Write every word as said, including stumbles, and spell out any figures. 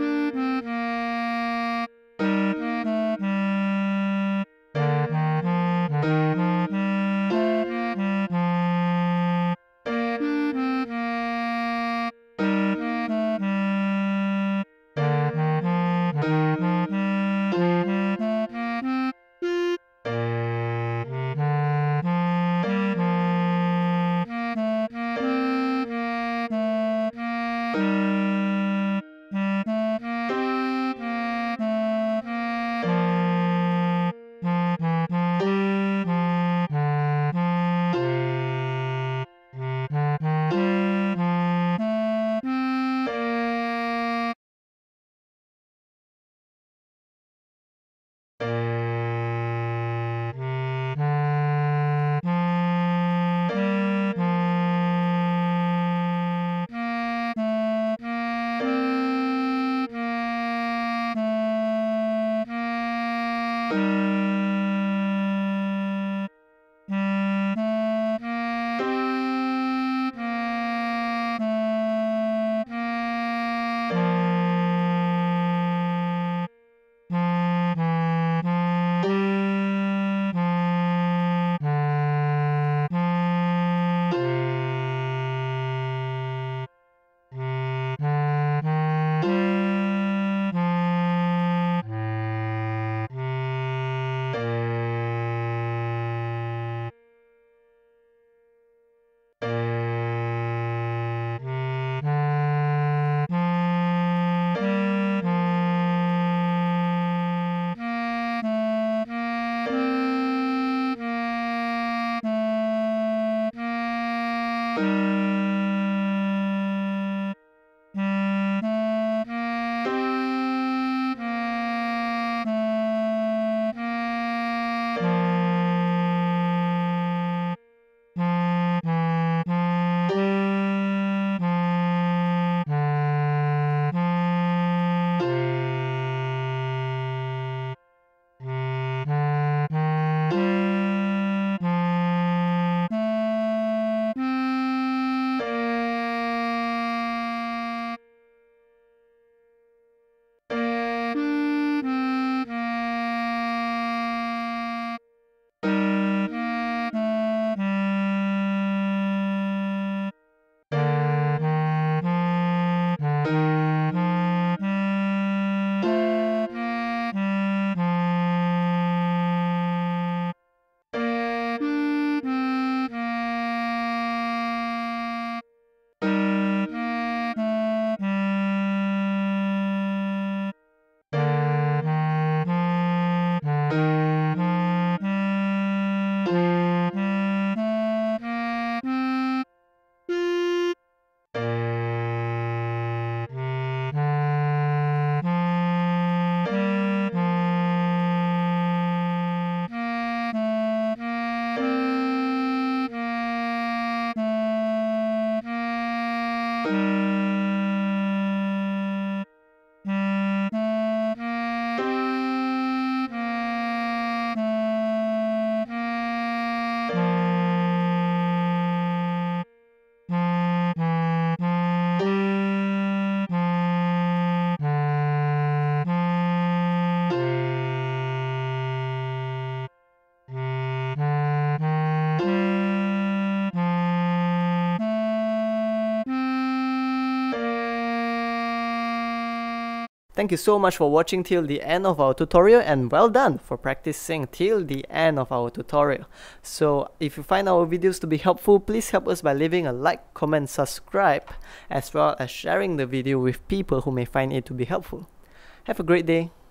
Thank you so much for watching till the end of our tutorial, and well done for practicing till the end of our tutorial. So if you find our videos to be helpful, please help us by leaving a like, comment, subscribe, as well as sharing the video with people who may find it to be helpful. Have a great day.